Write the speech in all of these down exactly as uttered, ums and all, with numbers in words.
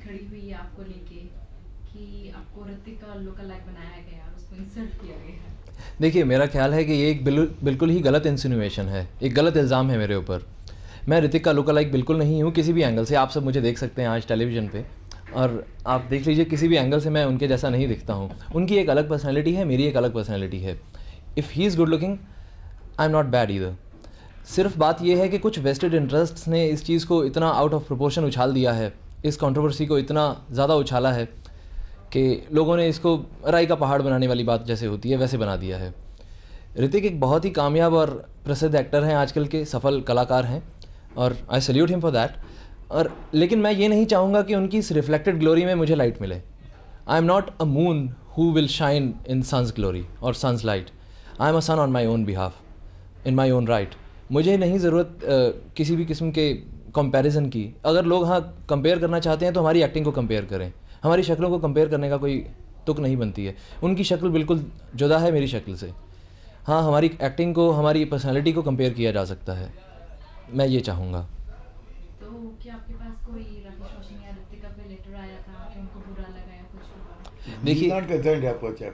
खड़ी हुई है आपको लेके कि आपको ऋतिक का लुकलाइक बनाया गया, उसको इंसल्ट किया गया? देखिए, मेरा ख्याल है कि ये एक बिल्कुल ही गलत इंसिनुएशन है, एक गलत इल्ज़ाम है मेरे ऊपर। मैं ऋतिक का लुकलाइक बिल्कुल नहीं हूँ किसी भी एंगल से। आप सब मुझे देख सकते हैं आज टेलीविज़न पे, और आप देख लीजिए किसी भी एंगल से मैं उनके जैसा नहीं दिखता हूँ। उनकी एक अलग पर्सनैलिटी है, मेरी एक अलग पर्सनैलिटी है। If he is good looking, I am not bad either. सिर्फ बात यह है कि कुछ वेस्टेड इंटरेस्ट्स ने इस चीज़ को इतना आउट ऑफ प्रोपोर्शन उछाल दिया है, इस कंट्रोवर्सी को इतना ज़्यादा उछाला है कि लोगों ने इसको राई का पहाड़ बनाने वाली बात जैसे होती है वैसे बना दिया है। ऋतिक एक बहुत ही कामयाब और प्रसिद्ध एक्टर हैं, आजकल के सफल कलाकार हैं, और I salute him for that. और लेकिन मैं ये नहीं चाहूँगा कि उनकी इस रिफ्लेक्टेड ग्लोरी में मुझे लाइट मिले। I am not a moon who will shine in sun's glory और sun's light. I am a sun on my own behalf, in my own right. मुझे नहीं ज़रूरत किसी भी किस्म के कंपैरिजन की। अगर लोग हाँ कंपेयर करना चाहते हैं तो हमारी एक्टिंग को कंपेयर करें, हमारी शक्लों को कंपेयर करने का कोई तुक नहीं बनती है। उनकी शक्ल बिल्कुल जुदा है मेरी शक्ल से। हाँ, हमारी एक्टिंग को, हमारी पर्सनालिटी को कंपेयर किया जा सकता है, मैं ये चाहूँगा। तो क्या आपके पास कोई ऋतिक रोशन या ऋतिक का कोई लेटर आया था कि उनको बुरा लगा या कुछ हुआ? देखिए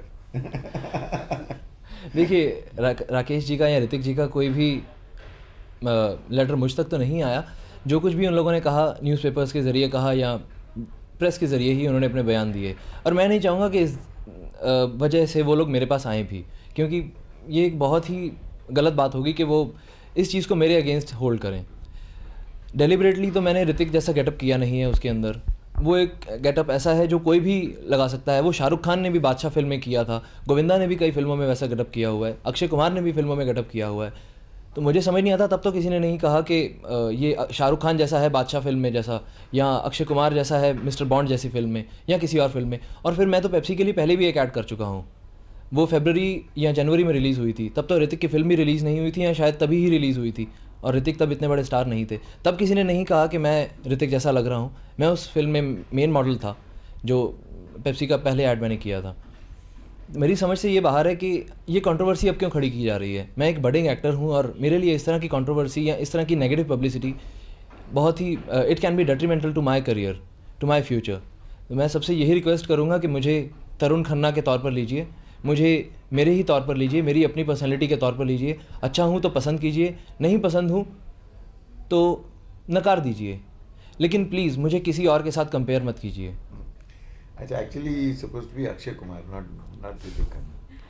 देखिए रा, राकेश जी का या ऋतिक जी का कोई भी लेटर मुझ तक तो नहीं आया। जो कुछ भी उन लोगों ने कहा, न्यूज़पेपर्स के ज़रिए कहा या प्रेस के ज़रिए ही उन्होंने अपने बयान दिए, और मैं नहीं चाहूँगा कि इस वजह से वो लोग मेरे पास आएँ भी, क्योंकि ये एक बहुत ही गलत बात होगी कि वो इस चीज़ को मेरे अगेंस्ट होल्ड करें। डेलिबरेटली तो मैंने ऋतिक जैसा गेटअप किया नहीं है उसके अंदर। वो एक गेटअप ऐसा है जो कोई भी लगा सकता है। वो शाहरुख खान ने भी बादशाह फिल्म में किया था, गोविंदा ने भी कई फिल्मों में वैसा गेटअप किया हुआ है, अक्षय कुमार ने भी फिल्मों में गेटअप किया हुआ है। तो मुझे समझ नहीं आता, तब तो किसी ने नहीं कहा कि ये शाहरुख खान जैसा है बादशाह फिल्म में जैसा, या अक्षय कुमार जैसा है मिस्टर बॉन्ड जैसी फिल्म में, या किसी और फिल्म में। और फिर मैं तो पेप्सी के लिए पहले भी एक ऐड कर चुका हूँ, वो फरवरी या जनवरी में रिलीज़ हुई थी। तब तो ऋतिक की फिल्म भी रिलीज़ नहीं हुई थी, या शायद तभी ही रिलीज़ हुई थी, और ऋतिक तब इतने बड़े स्टार नहीं थे। तब किसी ने नहीं कहा कि मैं ऋतिक जैसा लग रहा हूँ। मैं उस फिल्म में मेन मॉडल था, जो पेप्सी का पहले ऐड मैंने किया था। मेरी समझ से ये बाहर है कि ये कंट्रोवर्सी अब क्यों खड़ी की जा रही है। मैं एक बडिंग एक्टर हूँ, और मेरे लिए इस तरह की कंट्रोवर्सी या इस तरह की नेगेटिव पब्लिसिटी बहुत ही, it can be detrimental to my career, to my future. मैं सबसे यही रिक्वेस्ट करूँगा कि मुझे तरुण खन्ना के तौर पर लीजिए, मुझे मेरे ही तौर पर लीजिए, मेरी अपनी पर्सनैलिटी के तौर पर लीजिए। अच्छा हूँ तो पसंद कीजिए, नहीं पसंद हूँ तो नकार दीजिए, लेकिन प्लीज़ मुझे किसी और के साथ कंपेयर मत कीजिए। अच्छा, actually he is supposed to be Akshay Kumar, not not Hrithik Roshan.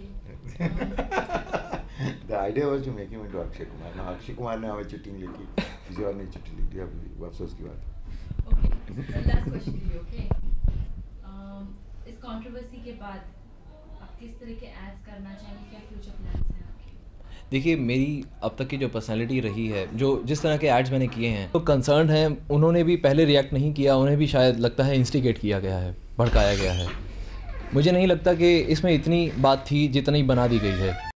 Okay. The idea was to make him into Akshay Kumar. Now Akshay Kumar ने हमें चिट्ठी नहीं लिखी, किसी और ने चिट्ठी लिखी, अब अफसोस की बात है। Okay. So last question to you, okay? Um, इस कंट्रोवर्सी के बाद आप किस तरह के एड्स करना चाहेंगे, क्या फ्यूचर प्लान्स हैं आपके? देखिए, मेरी अब तक की जो पर्सनालिटी रही है, जो जिस तरह के एड्स मैंने किए हैं, तो कंसर्न हैं, उन्होंने भी पहले रिएक्ट नहीं किया, उन्हें भी शायद लगता है इंस्टिगेट किया गया है, भड़काया गया है। मुझे नहीं लगता कि इसमें इतनी बात थी जितनी बना दी गई है।